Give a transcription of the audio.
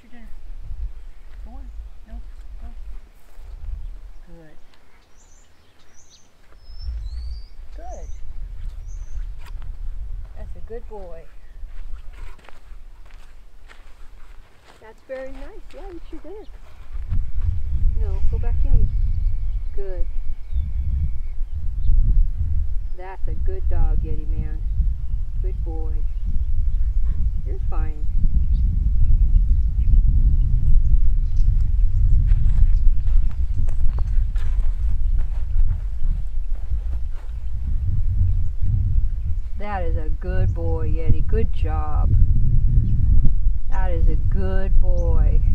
eat your dinner. Go on. No, go. Good. Good. That's a good boy. That's very nice. Yeah, eat your dinner. No, go back and eat. Good. That's a good dog, Yeti man. Good boy. You're fine. That is a good boy, Yeti. Good job. That is a good boy.